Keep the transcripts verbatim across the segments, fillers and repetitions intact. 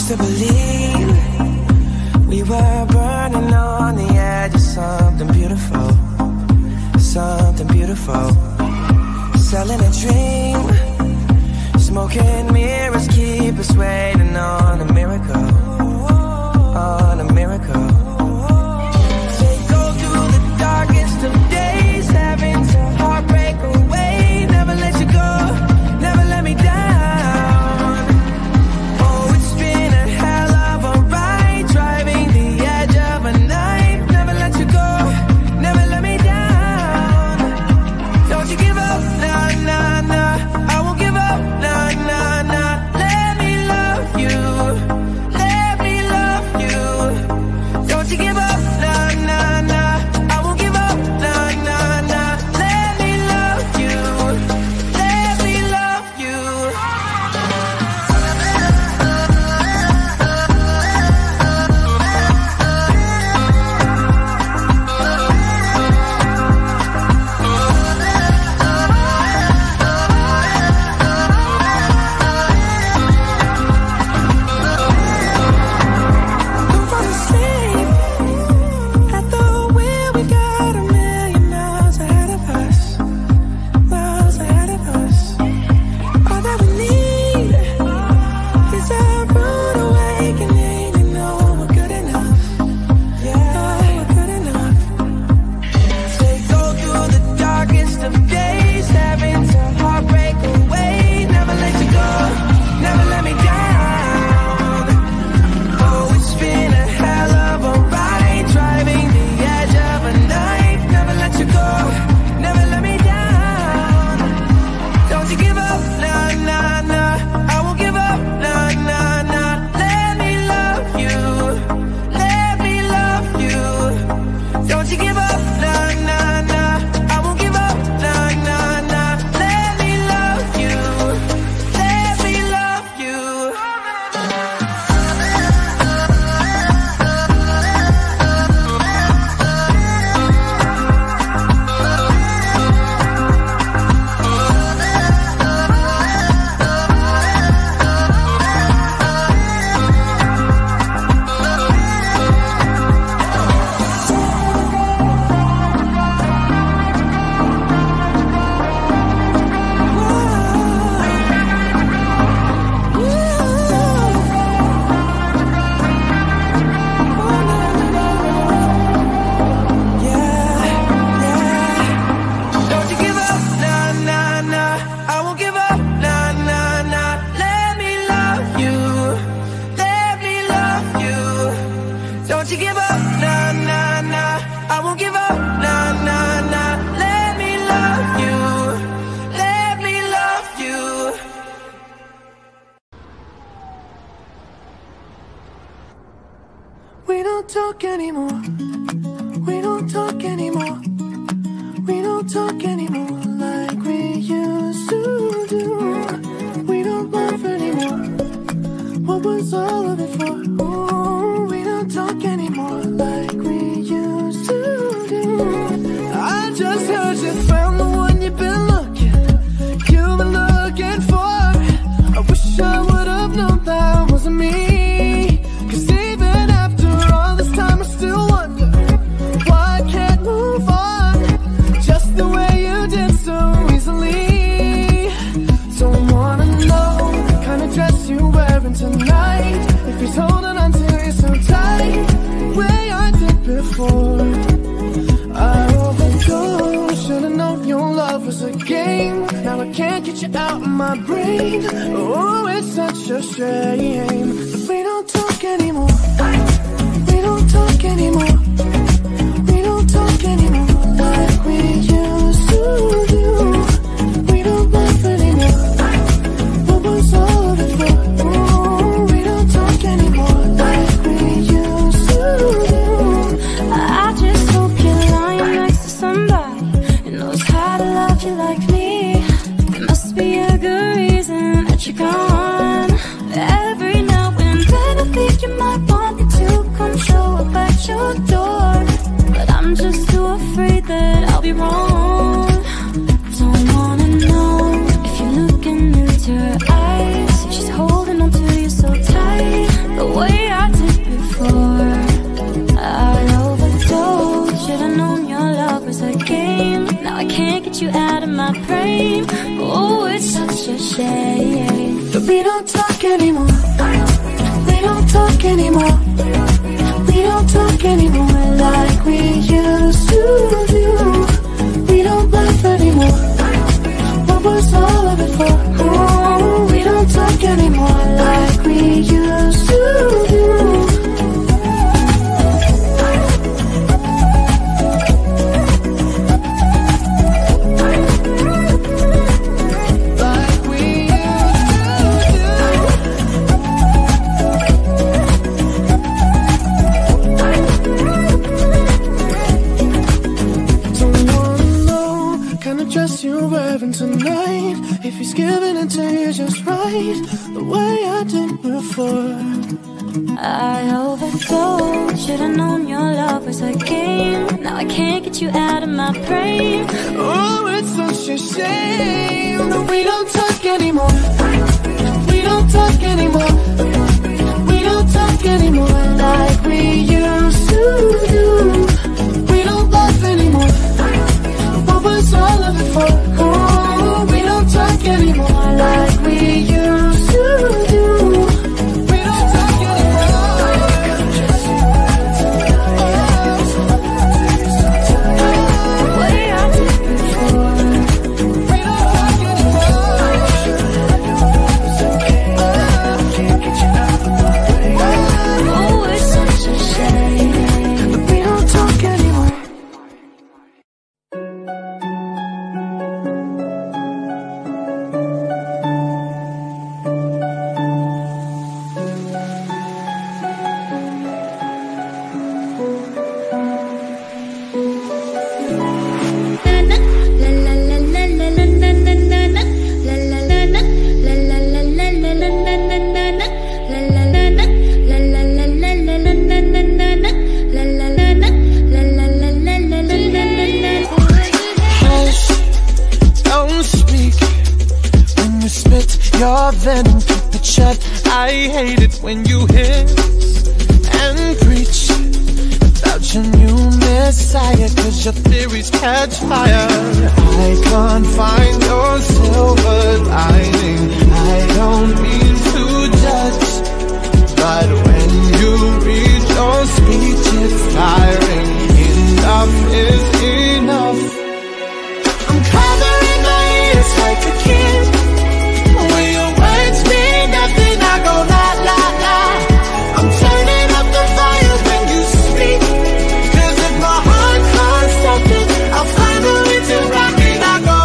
to believe we were burning on the edge of something beautiful, something beautiful. Selling a dream, smoking mirrors keep us waiting on a miracle, on a miracle. They go through the darkest of days, having to heartbreak away. Never let you go, never let me down. Oh, it's been a hell of a ride, driving the edge of a knife. Never let you go, never let me down. Don't you give up, nah, nah, nah. I won't give up, nah, nah, nah. Let me love you, let me love you. Don't you give up, nah, nah, nah. I won't give up, nah, nah, nah. Let me love you, let me love you. Don't fall asleep at the wheel. We got a million miles ahead of us, miles ahead of us. All that we need is a rude awakening. You know we're good enough, yeah, we're good enough. They go through the darkest of days, having to heartbreak away. Never let you go, never let me down. Oh, it's been a hell of a ride, driving the edge of a knife. Never let you go, never let me down. Don't you give up, nah, nah, nah. I won't give up, nah, nah, nah. Let me love you, let me love you. Don't you give up, nah, nah, nah. I won't give up, nah, nah, nah. Let me love you, let me love you. Don't you give up, nah, nah, nah. I won't give up, nah, nah, nah. Let me love you, let me love you. Don't you give up, nah, nah, nah. I won't give up, nah, nah, nah. Let me love you, let me love you. We don't talk anymore, we don't talk anymore. We don't talk anymore like we used to do. We don't laugh anymore. What was all of it for? Ooh, we don't talk anymore like we used to do. I just heard you found the one you've been looking, you've been looking for. I wish I would have known that wasn't me. 'Cause even after all this time I still wonder why I can't move on just the way you did so easily. Don't wanna know the kind of dress you're wearing tonight, if he's holding on to you so tight, way I did before. I overdosed, should've known your love was a game. Now I can't get you out of my brain. Oh, it's such a shame. We don't talk anymore, we don't talk anymore. We don't talk anymore like we used to do. We don't laugh anymore. What was all of it for? Ooh, we don't talk anymore like we used to do. I just hope you're lying next to somebody who knows how to love you like me. There must be a good reason that you're gone. Every now and then I think you might want me to come show up at your door. can't get you out of my brain. Oh, it's such a shame. But we don't talk anymore. We don't talk anymore. We don't talk anymore like we used to do. We don't laugh anymore. What was all of it for? Oh, we don't talk anymore like we used to do. You're wearing tonight, if he's giving it to you just right, the way I did before. I overdosed, should've known your love was a game. Now I can't get you out of my brain. Oh, it's such a shame that we don't talk anymore. We don't talk anymore. We don't talk anymore like we used to do. We don't laugh anymore. What was all of it for? Oh, we don't talk anymore like we used to do. We don't talk anymore. The way I did before. We don't talk anymore. Can't get you out of my way. Oh, it's such a shame. But we don't talk anymore. Your venom, keep it shut. I hate it when you hiss and preach about your new messiah, cause your theories catch fire. I can't find your silver lining. I don't mean to judge, but when you read your speech, it's tiring. Enough is enough. I'm covering my ears like a kid. When your words mean nothing, I go la la la. I'm turning up the fire when you speak, cause if my heart can't stop it, I'll find a way to rock it. I go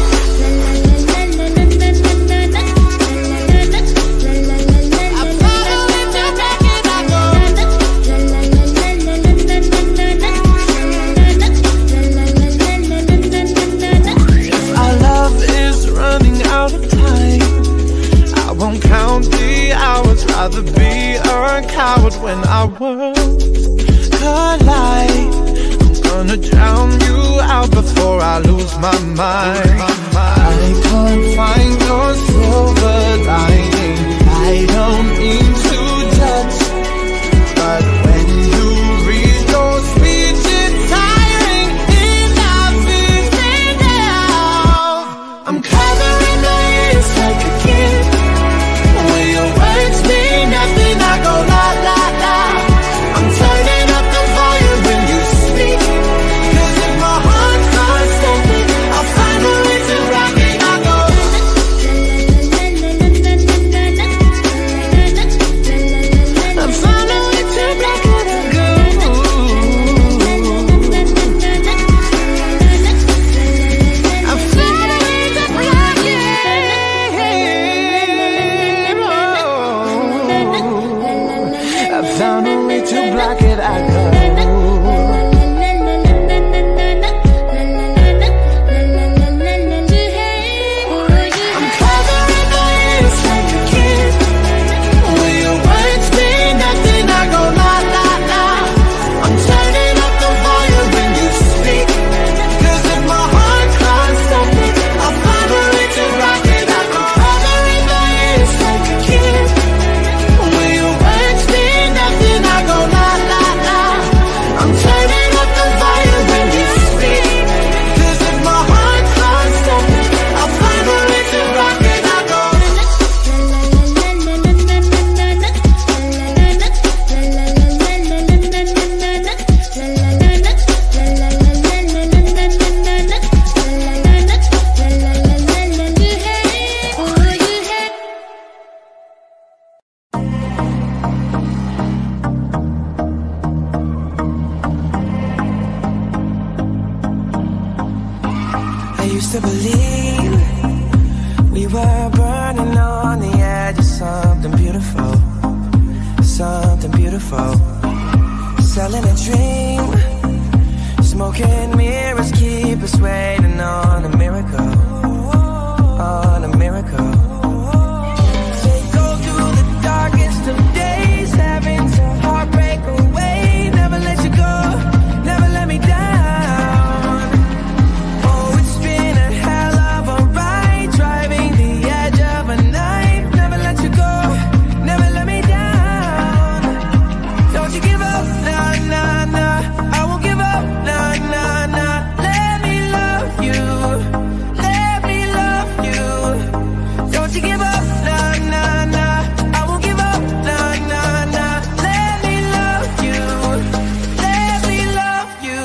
rather be a coward when our worlds collide. I'm gonna drown you out before I lose my mind. I can't find your silver lining. I don't mean to judge, but when you read your speech, it's tiring. Enough is enough. I'm covering my ears like a kid. When your words mean nothing, I go la la la. I'm turning up the volume when you speak, cause if my heart can't stand it, I'll find a way to rock it. I go used to believe we were burning on the edge of something beautiful, something beautiful. Selling a dream, smoking mirrors keep us waiting on a miracle, on a miracle. They go through the darkest of days, having to heartbreak away. Never let you go, never let me down. Oh, it's been a hell of a ride, driving the edge of a knife. Never let you go, never let me down. Don't you give up, nah, nah, nah. I won't give up, nah, nah, nah. Let me love you, let me love you. Don't you give up, nah, nah, nah. I won't give up, nah, nah, nah. Let me love you, let me love you.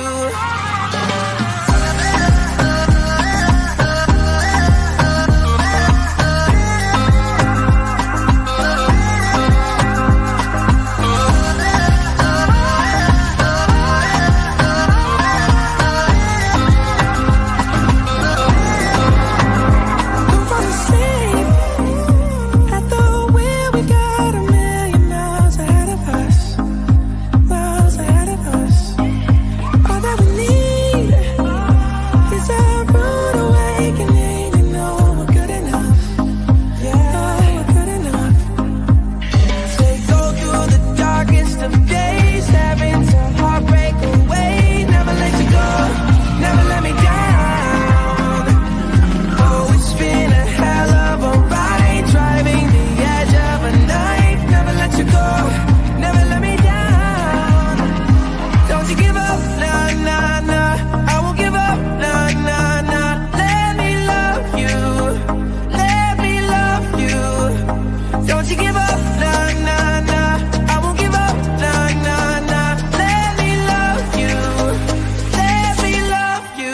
Don't fall asleep at the wheel. We got a million miles ahead of us, miles ahead of us. All that we need is a rude awakening. You know we're good enough, yeah, we're good enough. They go through the darkest of days, having to heartbreak away. Never let you go, never let me down. Oh, it's been a hell of a ride, driving the edge of a knife. Never let you go, never let me down. Don't you give up, nah, nah, nah. I won't give up, nah, nah, nah. Let me love you, let me love you. Don't you give up, nah, nah, nah. I won't give up, nah, nah, nah. Let me love you, let me love you.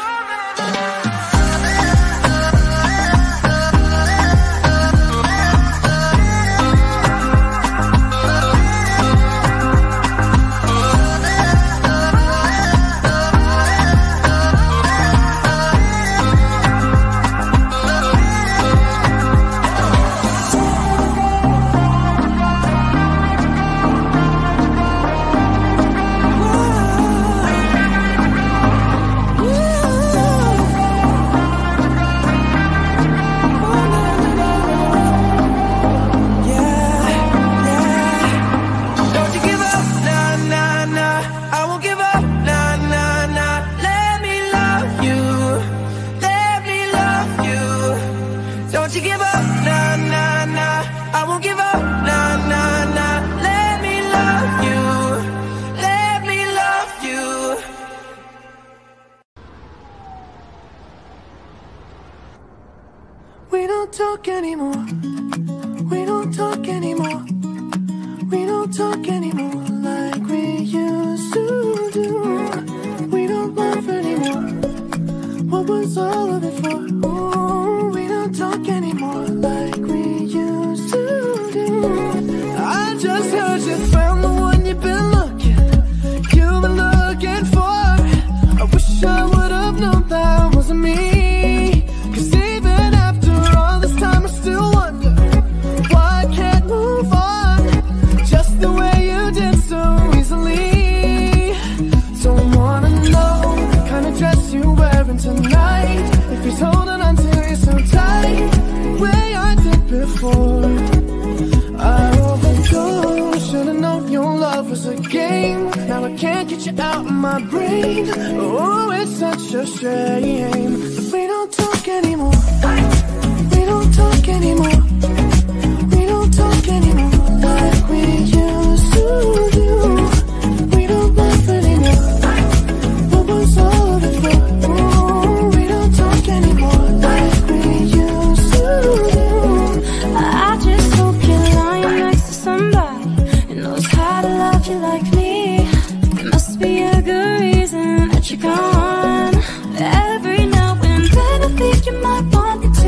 Don't you give up, nah, nah, nah. I won't give up, nah, nah, nah. Let me love you, let me love you. Don't you give up, nah, nah, nah. I won't give up, nah, nah, nah. Let me love you, let me love you. We don't talk anymore. We don't talk anymore. We don't talk anymore like we used to do. We don't laugh anymore. What was all of it for? Ooh, we don't talk anymore like we used to do. I just heard you found the one you've been looking, you've been looking for. I wish I would have known that wasn't me. 'Cause even after all this time I still wonder why I can't move on just the way you did so easily. Don't wanna know the kind of dress you're wearing tonight, if he's holding on to you so tight, way I did before. I overdosed, should've known your love was a game. Now I can't get you out of my brain. Oh, it's such a shame. We don't talk anymore. We don't talk anymore. We don't talk anymore like we used to do. We don't laugh anymore. What was all of it for? Ooh, we don't talk anymore like we used to do. I just hope you're lying next to somebody who knows how to love you like me. There must be a good reason that you're gone. Every now and then I think you might want me to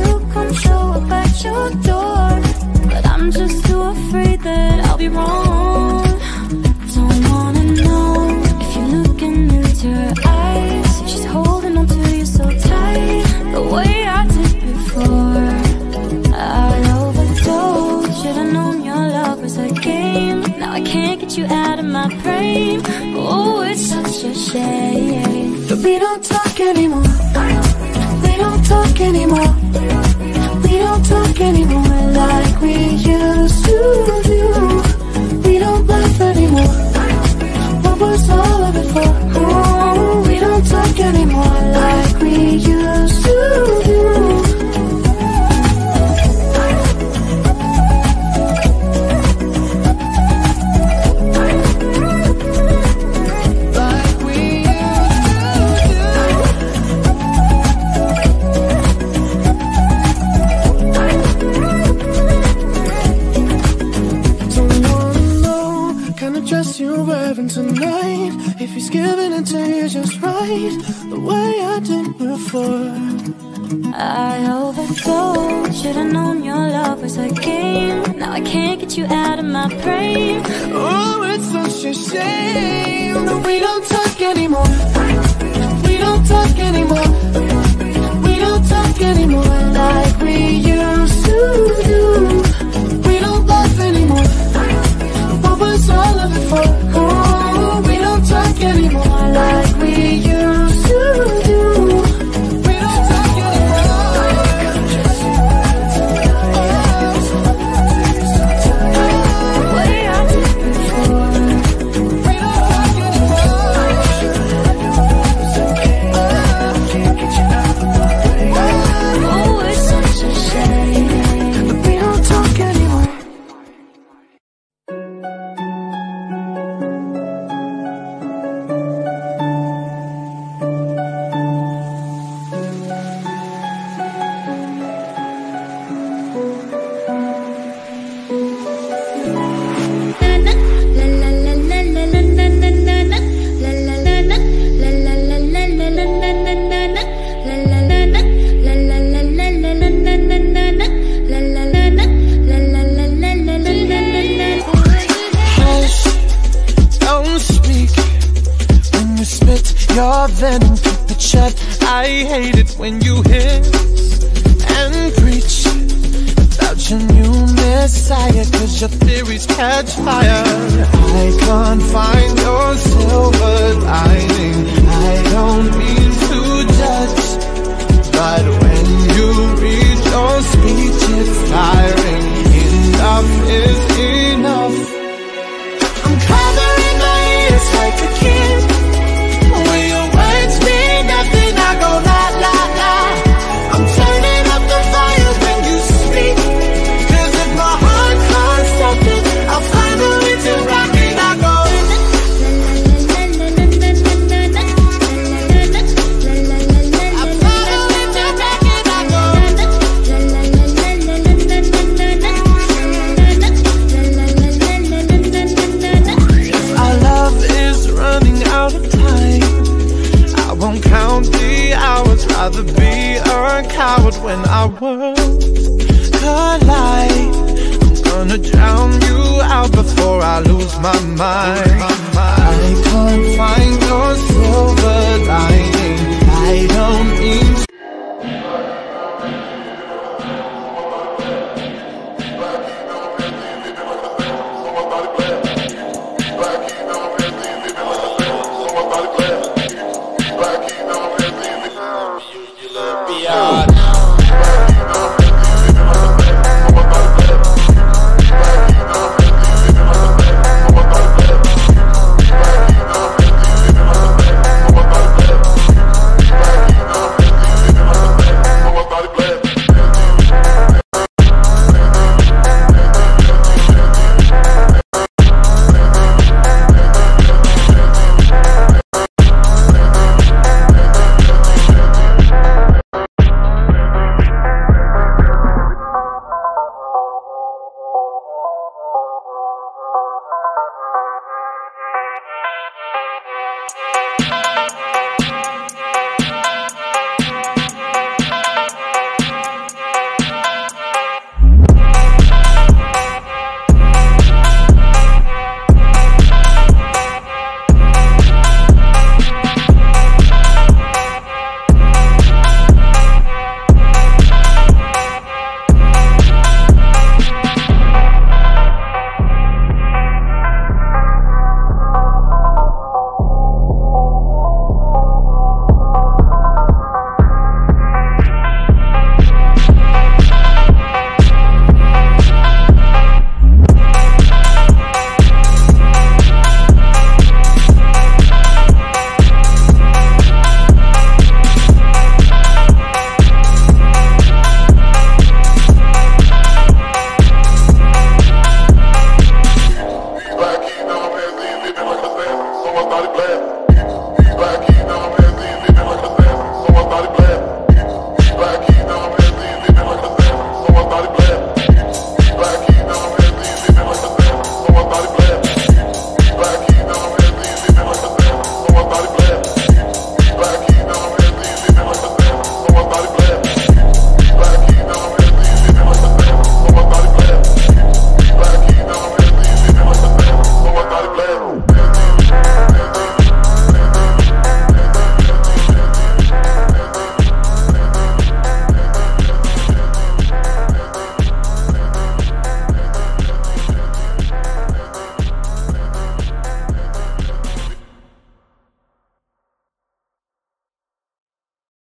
We don't talk anymore. We don't talk anymore. We don't talk anymore like we used to do. We don't laugh anymore. What was all of it for? Oh, we don't talk anymore like we used to do. Dress you're wearing tonight, if he's giving it to you just right, the way I did before. I overdosed, should've known your love was a game. Now I can't get you out of my brain. Oh, it's such a shame that we don't talk anymore. We don't talk anymore. We don't talk anymore like we used to do. We don't laugh anymore. What was all of it for? Oh, we don't talk anymore like we used to do. We don't talk anymore. Way I did before. We don't talk anymore. Can't get you out of my way. Oh, it's such a shame that we don't talk anymore. Your venom, keep it shut. I hate it when you hiss and preach about your new messiah, cause your theories catch fire. I can't find your silver lining. I don't mean to judge, but when you read your speech, it's tiring. Enough is enough. I'm covering my ears like a kid. When your words mean nothing, I go la la la. I'm turning up the fire when you speak, cause if my heart can't stop it, I'll find a way to rock it. I go I'll find a way to rock it. I go if our love is running out of time, I won't count the hours, rather be a coward when our worlds collide. I'm gonna drown you out before I lose my mind. I can't find your silver lining.